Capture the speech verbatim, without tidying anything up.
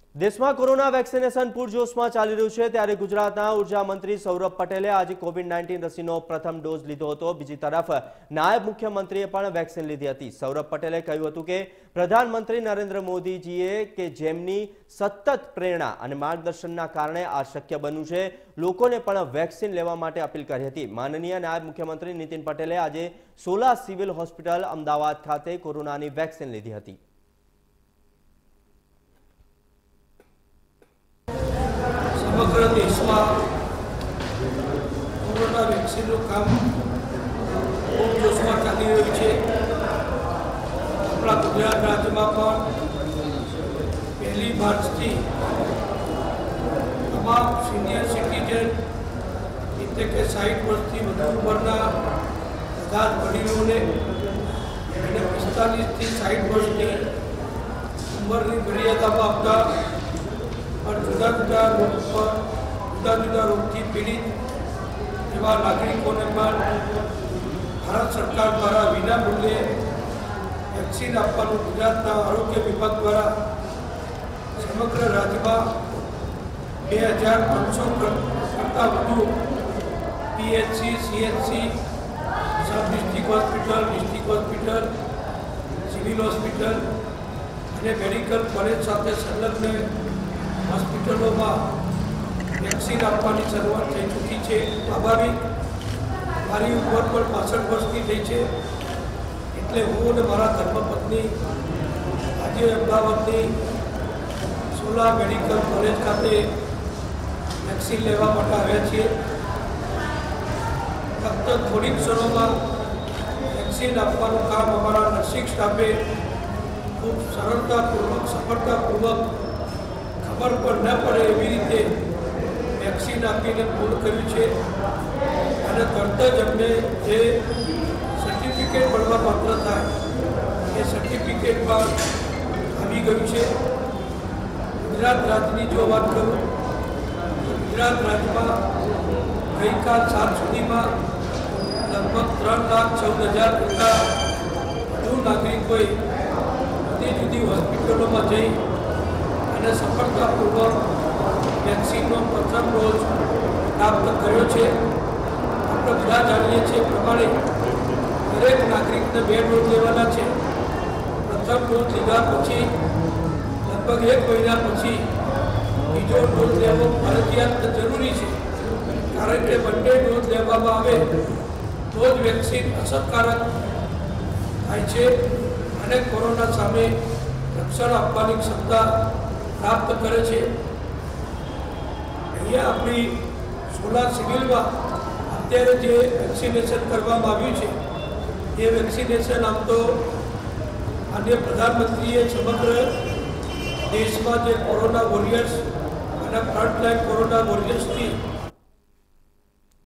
देश में corona vaccination पूरजोश में चाली रह्यु छे त्यारे गुजरातना ऊर्जा मंत्री सौरभ पटेले आज कोविड नाइन्टीन रसीनो प्रथम डोज लीधो हतो। बीजी तरफ नायब मुख्यमंत्रीए पण वेक्सिन लीधी हती। सौरभ पटेले कह्युं हतुं के प्रधानमंत्री नरेन्द्र मोदीजीए के जेमनी सतत प्रेरणा अने मार्गदर्शनना कारणे आ शक्य बन्युं छे। लोकोने पण वेक्सिन लेवा माटे अपील करी हती। माननीय नायब मुख्यमंत्री नितिन पटेले आज सोला सिविल होस्पिटल अमदावाद खाते कोरोनानी वेक्सिन लीधी हती। समग्र देश में कोरोना वेक्सिन काम खूब जोश में चाली रह्यु छे। अपना गुजरात राज्य में पहली मार्च थी तमाम सीनियर सिटीजन एटले के साठ वर्ष थी वधु उमरना બધા વડીલોને અને પિસ્તાલીસ થી સાઠ વર્ષની ઉંમરની મર્યાદામાં આવતા और जुदा जुदा रोग पर जुदा जुदा रोग की पीड़ित एवं नागरिकों ने भारत सरकार द्वारा विना मूल्ये वेक्सिन आपवानुं गुजरातना आरोग्य विभाग द्वारा समग्र राज्य में बे हज़ार पांच सौ करता वधु PHC CHC sub district hospital district hospital civil hospital और मेडिकल कॉलेज साथ संलग्न हॉस्पिटलों में वेक्सिन आपवानी शुरुआत थई चूकी है। स्वाभाविक मारी उमर पर पांसठ वर्ष की थई है एटले हूँ ने मारा धर्मपत्नी आज अमदावादनी सोला मेडिकल कॉलेज खाते वेक्सिन लेवा माटे आव्या छीए। फक्त थोड़ी क्षणों में वेक्सिन आपवानुं काम अमारा नर्सिंग स्टाफे खूब सरलतापूर्वक सफलतापूर्वक खबर पर न पड़े एवी रीते वेक्सिन आपीने पूर्ण कर्युं छे अने तरत ज अमने जे सर्टिफिकेट बनवा पात्र थाय ए सर्टिफिकेट पर आवी गयुं छे। गुजरात राज्यनी जो बात करूँ तो गुजरात राज्य में गई काल सात सुधी में लगभग त्रण लाख चौदह हज़ार करता वधु नागरिकोए जुदी जुदी होस्पिटलों में जई અને સફળતાપૂર્વક વેક્સિનનો પ્રથમ ડોઝ પ્રાપ્ત કર્યો છે। આપણે બધા જાણીએ છીએ પ્રમાણે દરેક નાગરિકને બે ડોઝ લેવાના છે। પ્રથમ ડોઝ લીધા પછી લગભગ એક મહિના પછી બીજો ડોઝ લેવો ફરજિયાત જરૂરી છે, કારણ કે બંને ડોઝ લેવામાં આવે તો જ વેક્સિન અસરકારક થાય છે અને કોરોના સામે રક્ષણ આપવાની ક્ષમતા प्राप्त करे छे। अहींया अपनी सोला सिविल में अत्यारे जे वेक्सिनेशन करवामां आव्युं छे ये वेक्सिनेशन आम तो माननीय प्रधानमंत्रीए समग्र देश में जे कोरोना वॉरियर्स अने फ्रंटलाइन कोरोना वॉरियर्स थी